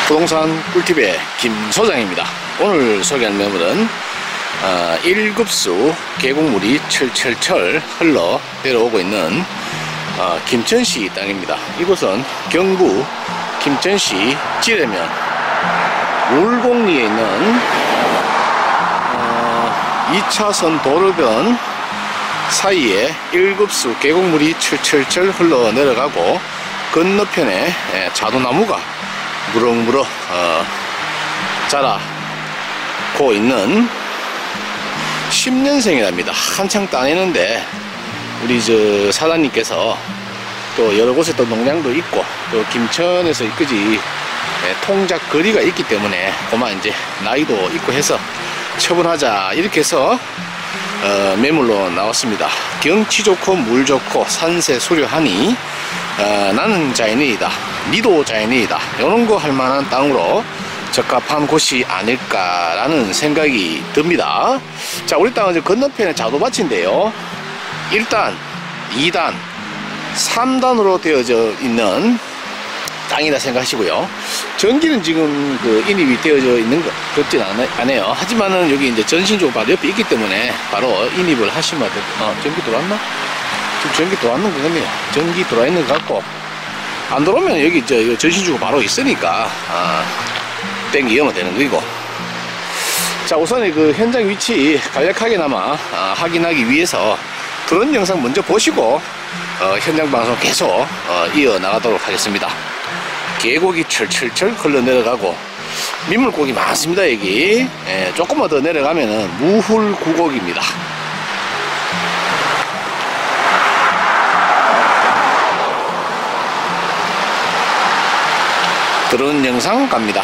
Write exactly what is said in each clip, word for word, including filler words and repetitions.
부동산 꿀팁의 김 소장입니다. 오늘 소개할 매물은 어, 일급수 계곡물이 철철철 흘러 내려오고 있는 어, 김천시 땅입니다. 이곳은 경부 김천시 지뢰면 울곡리에 있는 어, 이 차선 도로변 사이에 일급수 계곡물이 철철철 흘러 내려가고 건너편에 예, 자두나무가 무럭무럭 어, 자라고 있는 십 년생이랍니다. 한창 따내는데 우리 저 사장님께서 또 여러 곳에 또 농장도 있고 또 김천에서 이끄지 예, 통작 거리가 있기 때문에 그만 이제 나이도 있고 해서 처분하자 이렇게 해서 어, 매물로 나왔습니다. 경치 좋고 물 좋고 산세 수려하니 어, 나는 자연인이다, 니도 자연인이다, 이런 거 할 만한 땅으로 적합한 곳이 아닐까라는 생각이 듭니다. 자, 우리 땅은 건너편에 자두밭인데요, 일 단, 이 단, 삼 단으로 되어져 있는 땅이라 생각하시고요. 전기는 지금 그 인입이 되어져 있는 것 같진 않아요. 하지만은 여기 이제 전신주가 바로 옆에 있기 때문에 바로 인입을 하시면 돼요. 어, 전기 들어왔나? 지금 전기 들어왔는 것 같네요. 전기 들어와 있는 것 같고, 안 들어오면 여기 저 전신주가 바로 있으니까 아, 땡기면 되는 거고. 자, 우선 그 현장 위치 간략하게나마 아, 확인하기 위해서 드론 영상 먼저 보시고 어, 현장 방송 계속 어, 이어 나가도록 하겠습니다. 계곡이 철철철 흘러내려가고 민물고기 많습니다. 여기 예, 조금만 더 내려가면은 무훌구곡입니다. 드론 영상 갑니다.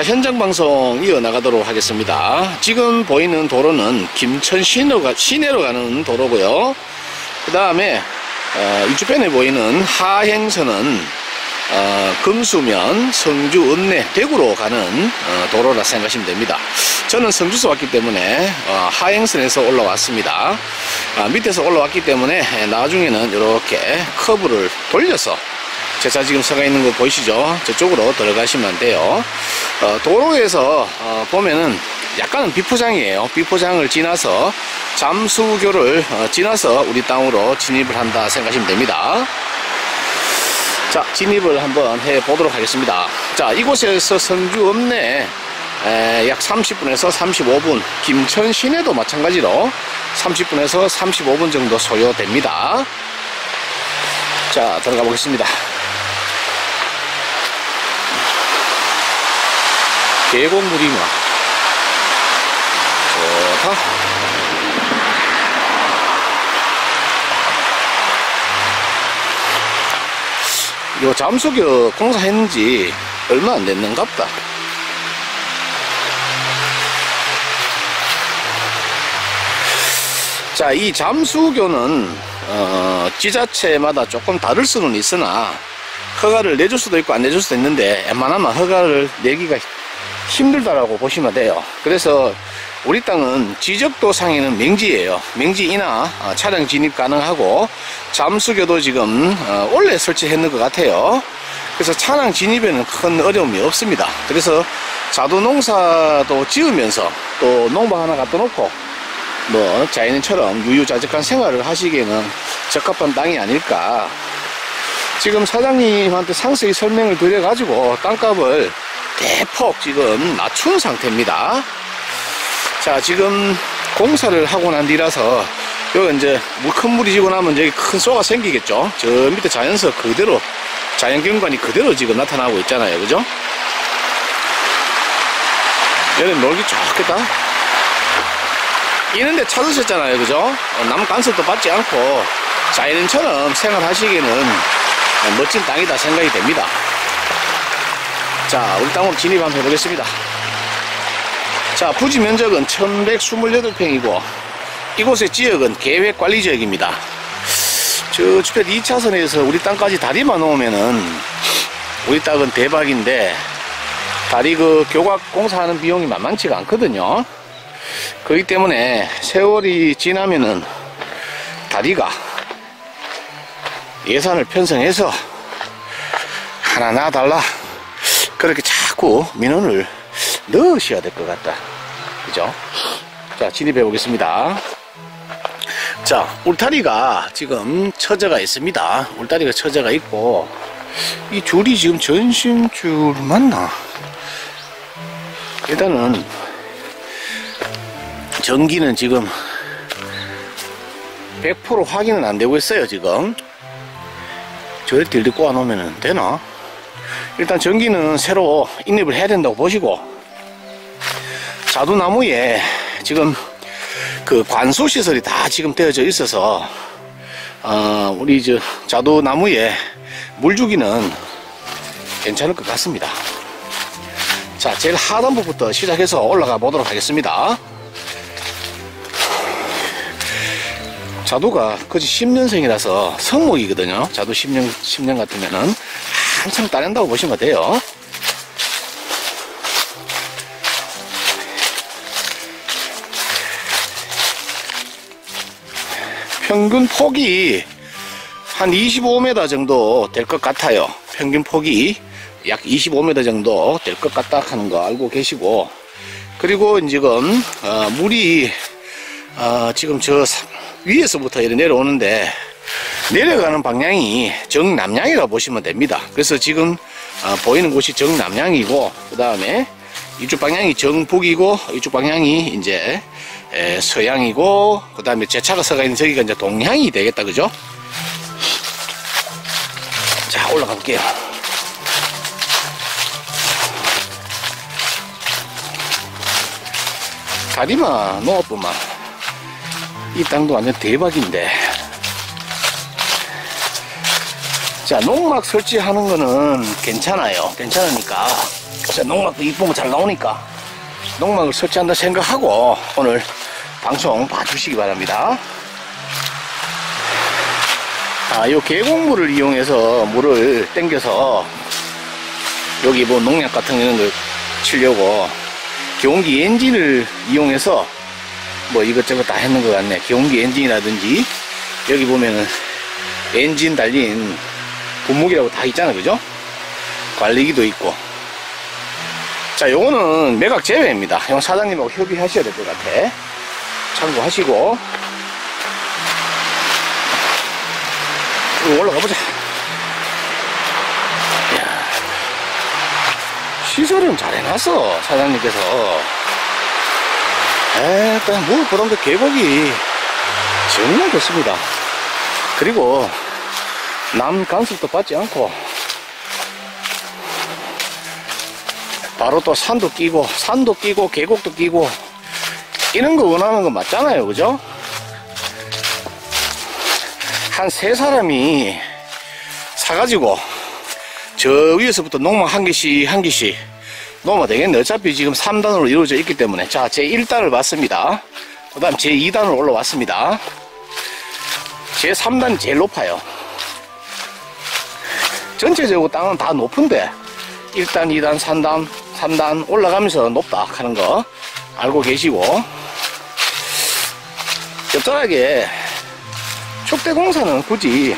자, 현장 방송 이어나가도록 하겠습니다. 지금 보이는 도로는 김천 시내로, 가, 시내로 가는 도로고요. 그 다음에 어, 이주변에 보이는 하행선은 어, 금수면, 성주, 읍내, 대구로 가는 어, 도로라 생각하시면 됩니다. 저는 성주에서 왔기 때문에 어, 하행선에서 올라왔습니다. 아, 밑에서 올라왔기 때문에 나중에는 이렇게 커브를 돌려서 제 차 지금 서가 있는 거 보이시죠? 저쪽으로 들어가시면 돼요. 어, 도로에서 어, 보면은 약간은 비포장이에요. 비포장을 지나서 잠수교를 어, 지나서 우리 땅으로 진입을 한다 생각하시면 됩니다. 자, 진입을 한번 해 보도록 하겠습니다. 자, 이곳에서 성주 읍내 에, 약 삼십 분에서 삼십오 분, 김천 시내도 마찬가지로 삼십 분에서 삼십오 분 정도 소요됩니다. 자, 들어가 보겠습니다. 계곡물이 뭐 좋다. 요 잠수교 공사했는지 얼마 안 됐는갑다. 자, 이 잠수교는 어, 지자체마다 조금 다를 수는 있으나 허가를 내줄 수도 있고 안 내줄 수도 있는데 웬만하면 허가를 내기가 힘들다라고 보시면 돼요. 그래서 우리 땅은 지적도상에는 맹지예요. 맹지이나 차량 진입 가능하고 잠수교도 지금 원래 설치했는 것 같아요. 그래서 차량 진입에는 큰 어려움이 없습니다. 그래서 자두농사도 지으면서 또 농방 하나 갖다 놓고 뭐 자연인처럼 유유자적한 생활을 하시기에는 적합한 땅이 아닐까. 지금 사장님한테 상세히 설명을 드려가지고 땅값을 대폭 지금 낮춘 상태입니다. 자, 지금 공사를 하고 난 뒤라서 여기 이제 물 큰 물이 지고 나면 여기 큰 쏘가 생기겠죠. 저 밑에 자연서 그대로, 자연경관이 그대로 지금 나타나고 있잖아요. 그죠? 얘는 놀기 좋겠다. 이런데 찾으셨잖아요. 그죠? 남 간섭도 받지 않고 자연인처럼 생활하시기에는 멋진 땅이다 생각이 됩니다. 자, 우리 땅으로 진입 한번 해보겠습니다. 자, 부지 면적은 천백이십팔 평이고 이곳의 지역은 계획관리지역입니다. 저 주변 이 차선에서 우리 땅까지 다리만 놓으면은 우리 땅은 대박인데 다리 그 교각 공사하는 비용이 만만치가 않거든요. 그렇기 때문에 세월이 지나면은 다리가 예산을 편성해서 하나 놔달라 그렇게 자꾸 민원을 넣으셔야 될 것 같다. 그죠? 자, 진입해 보겠습니다. 자, 울타리가 지금 처져가 있습니다. 울타리가 처져가 있고 이 줄이 지금 전신줄 맞나? 일단은 전기는 지금 백 퍼센트 확인은 안 되고 있어요. 지금 저를 딜 꼬아 놓으면 되나? 일단 전기는 새로 인입을 해야 된다고 보시고, 자두나무에 지금 그 관수 시설이 다 지금 되어져 있어서 어 우리 저 자두나무에 물 주기는 괜찮을 것 같습니다. 자, 제일 하단부부터 시작해서 올라가 보도록 하겠습니다. 자두가 거의 십 년생이라서 성목이거든요. 자두 십 년, 십 년 같으면은 한참 따낸다고 보시면 돼요. 평균 폭이 한 이십오 미터 정도 될 것 같아요. 평균 폭이 약 이십오 미터 정도 될 것 같다 하는 거 알고 계시고, 그리고 지금 어, 물이 어, 지금 저 위에서부터 이렇게 내려오는데 내려가는 방향이 정남향이라고 보시면 됩니다. 그래서 지금 어, 보이는 곳이 정남향이고, 그 다음에 이쪽 방향이 정북이고, 이쪽 방향이 이제 에, 서향이고, 그 다음에 제 차가 서가 있는 저기가 이제 동향이 되겠다. 그죠? 자, 올라가 볼게요. 다리만 놓아보면 이 땅도 완전 대박인데. 자, 농막 설치하는 거는 괜찮아요. 괜찮으니까 그래서 농막도 이쁜 거 잘 나오니까 농막을 설치한다 생각하고 오늘 방송 봐주시기 바랍니다. 아, 요 계곡물을 이용해서 물을 땡겨서 여기 뭐 농약 같은 이런 걸 치려고 기온기 엔진을 이용해서 뭐 이것저것 다 했는 것 같네. 기온기 엔진이라든지 여기 보면은 엔진 달린 분무기라고 다 있잖아, 그죠? 관리기도 있고. 자, 요거는 매각 제외입니다. 이건 사장님하고 협의하셔야 될 것 같아. 참고하시고. 올라가 보자. 이야, 시설은 잘 해놨어, 사장님께서. 일단 무엇보다도 계곡이 정말 좋습니다. 그리고 남 간섭도 받지 않고 바로 또 산도 끼고 산도 끼고 계곡도 끼고 이런 거 원하는 거 맞잖아요, 그죠? 한 세 사람이 사가지고 저 위에서부터 농막 한 개씩 한 개씩 놓으면 되겠네. 어차피 지금 삼 단으로 이루어져 있기 때문에. 자, 제일 단을 봤습니다. 그 다음 제이 단으로 올라왔습니다. 제삼 단이 제일 높아요. 전체적으로 땅은 다 높은데 일 단, 이 단, 삼 단, 삼 단 올라가면서 높다 하는 거 알고 계시고, 옆자락에 축대공사는 굳이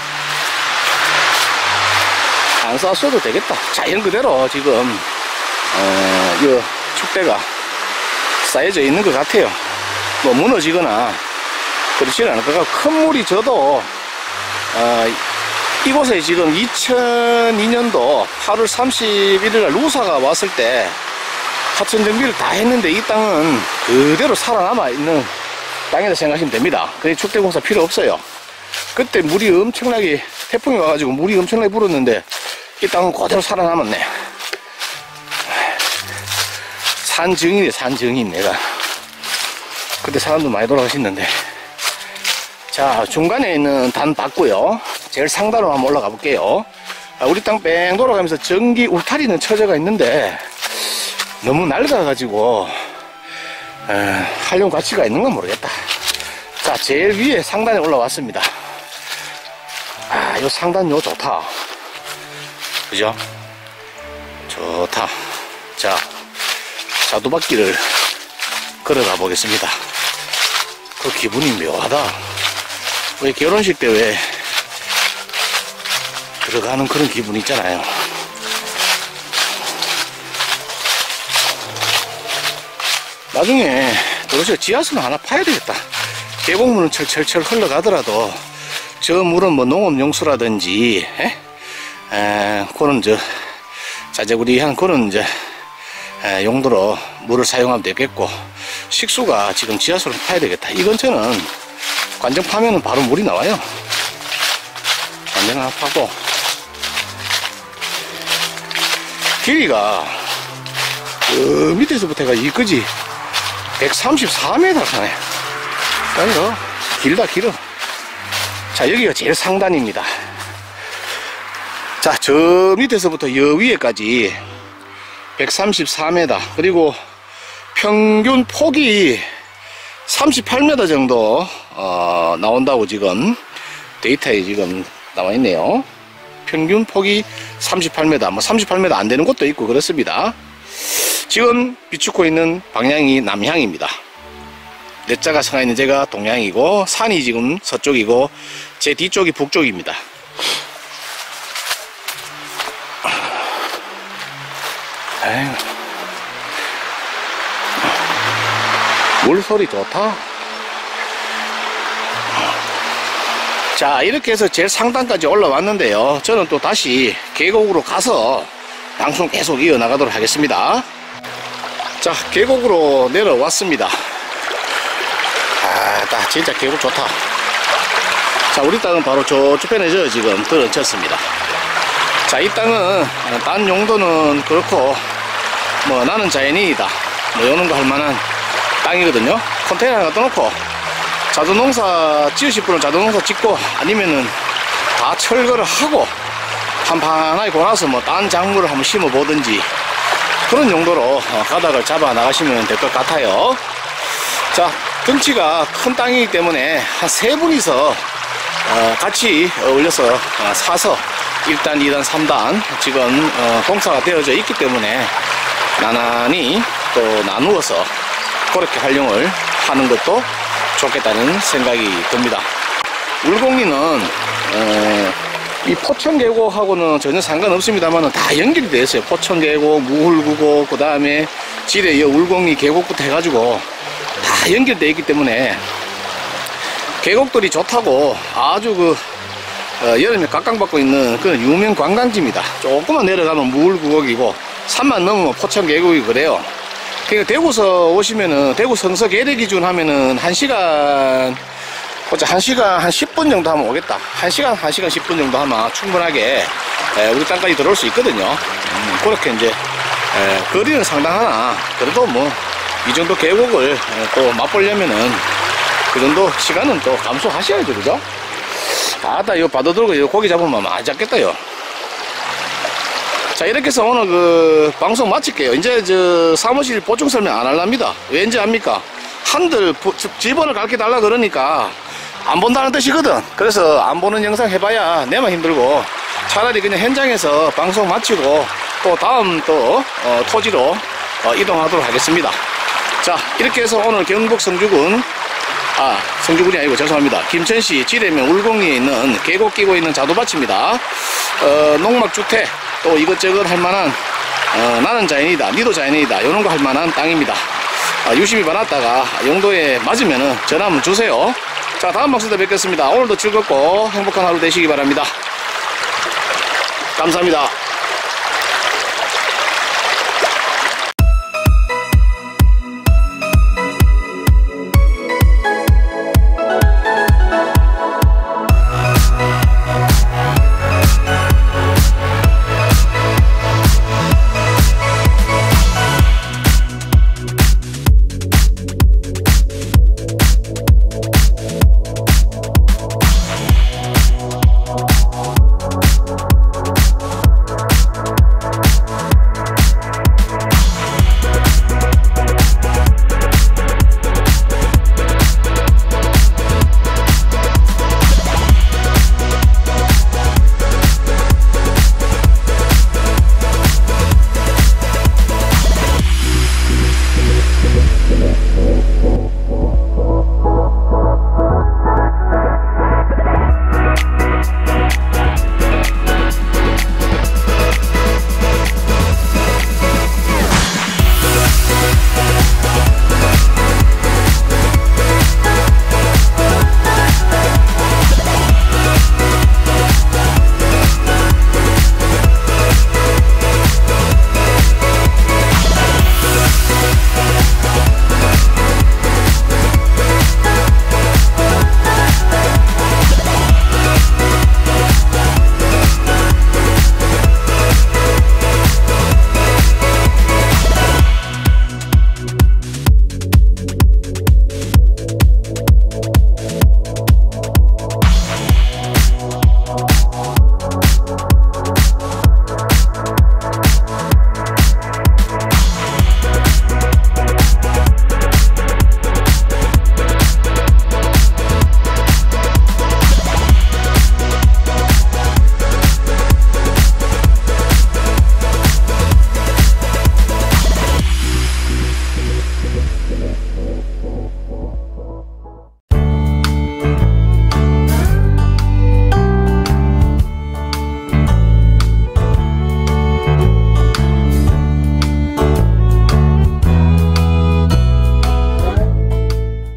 안 쌌어도 되겠다. 자연 그대로 지금 어, 이 축대가 쌓여져 있는 것 같아요. 뭐 무너지거나 그렇지는 않을 것 같고, 큰 물이 져도 어, 이곳에 지금 이천이 년도 팔월 삼십일일 루사가 왔을 때 하천 정비를 다 했는데 이 땅은 그대로 살아남아 있는 땅이라 생각하시면 됩니다. 그래 축대공사 필요 없어요. 그때 물이 엄청나게, 태풍이 와가지고 물이 엄청나게 불었는데 이 땅은 그대로 살아남았네. 산증인이네, 산증인. 내가 그때 사람도 많이 돌아가셨는데. 자, 중간에 있는 단 봤고요. 제일 상단으로 한번 올라가 볼게요. 아, 우리 땅 뺑 돌아가면서 전기 울타리는 처져가 있는데 너무 낡아가지고 에, 활용 가치가 있는 건 모르겠다. 자, 제일 위에 상단에 올라왔습니다. 아, 요 상단 요 좋다, 그죠? 좋다. 자, 자두바퀴를 걸어가 보겠습니다. 그 기분이 묘하다. 왜 결혼식 때 왜 들어가는 그런 기분 있잖아요. 나중에 도대체 지하수는 하나 파야 되겠다. 계곡물은 철철철 흘러가더라도 저 물은 뭐 농업용수라든지 에? 에, 그런 저 자재구리한 그런 이제 에, 용도로 물을 사용하면 되겠고, 식수가 지금 지하수를 파야 되겠다. 이 근처는 관정 파면은 바로 물이 나와요. 관정 하나 파고, 길이가 그 밑에서부터 해가 이까지 백삼십사 미터 가네. 그러니까 길다, 길어. 자, 여기가 제일 상단입니다. 자, 저 밑에서부터 여 위에까지 백삼십사 미터, 그리고 평균 폭이 삼십팔 미터 정도 어, 나온다고 지금 데이터에 지금 나와 있네요. 평균 폭이 삼십팔 미터, 뭐 삼십팔 미터 안 되는 곳도 있고 그렇습니다. 지금 비추고 있는 방향이 남향입니다. 내 자가 서가 있는 제가 동향이고, 산이 지금 서쪽이고 제 뒤쪽이 북쪽입니다. 에휴, 물소리 좋다. 자, 이렇게 해서 제일 상단까지 올라왔는데요. 저는 또 다시 계곡으로 가서 방송 계속 이어나가도록 하겠습니다. 자, 계곡으로 내려왔습니다. 아, 나 진짜 계곡 좋다. 자, 우리 땅은 바로 저쪽편에 저 지금 들어쳤습니다. 자, 이 땅은 딴 용도는 그렇고 뭐 나는 자연인이다 뭐 이런 거 할 만한 땅이거든요. 컨테이너 하나 갖다 놓고 자두농사 지으실 분은 자두농사 짓고, 아니면은 다 철거를 하고 판판하게 고나서 뭐 딴 작물을 한번 심어 보든지 그런 용도로 어, 가닥을 잡아 나가시면 될 것 같아요. 자, 덩치가 큰 땅이기 때문에 한 세 분이서 어, 같이 올려서 어, 사서 일 단, 이 단, 삼 단 지금 어, 공사가 되어져 있기 때문에 나란히 또 나누어서 그렇게 활용을 하는 것도 좋겠다는 생각이 듭니다. 울곡리는 어, 이 포천계곡하고는 전혀 상관없습니다만 다 연결이 되어 있어요. 포천계곡, 무hul구곡, 그 다음에 지뢰 이 울곡리 계곡부터 해가지고 다 연결되어 있기 때문에 계곡들이 좋다고 아주 그 어, 여름에 각광받고 있는 그런 유명 관광지입니다. 조금만 내려가면 무hul구곡이고 산만 넘으면 포천계곡이 그래요. 그러니까 대구서 오시면은 대구 성서 계대 기준 하면은 한 시간 보자 한 시간 한 십 분 정도 하면 오겠다. 한 시간 한 시간 십 분 정도 하면 충분하게 에, 우리 땅까지 들어올 수 있거든요. 음, 그렇게 이제 에, 거리는 상당하나 그래도 뭐 이 정도 계곡을 에, 또 맛보려면은 그 정도 시간은 또 감수하셔야죠, 그죠? 아따 이거 바다 들고 이거 고기 잡으면 많이 잡겠다요. 자, 이렇게 해서 오늘 그 방송 마칠게요. 이제 저 사무실 보충 설명 안 할랍니다. 왠지 압니까? 한들 집원을 가르쳐 달라 그러니까 안 본다는 뜻이거든. 그래서 안 보는 영상 해봐야 내만 힘들고 차라리 그냥 현장에서 방송 마치고 또 다음 또 어, 토지로 어, 이동하도록 하겠습니다. 자, 이렇게 해서 오늘 경북 성주군 아 성주군이 아니고 죄송합니다. 김천시 지대면 울곡리에 있는 계곡 끼고 있는 자두밭입니다. 어, 농막주택 또 이것저것 할만한 어, 나는 자연이다 니도 자연이다 이런 거 할만한 땅입니다. 아, 유심히 봐놨다가 용도에 맞으면은 전화 한번 주세요. 자, 다음 방송 때 뵙겠습니다. 오늘도 즐겁고 행복한 하루 되시기 바랍니다. 감사합니다.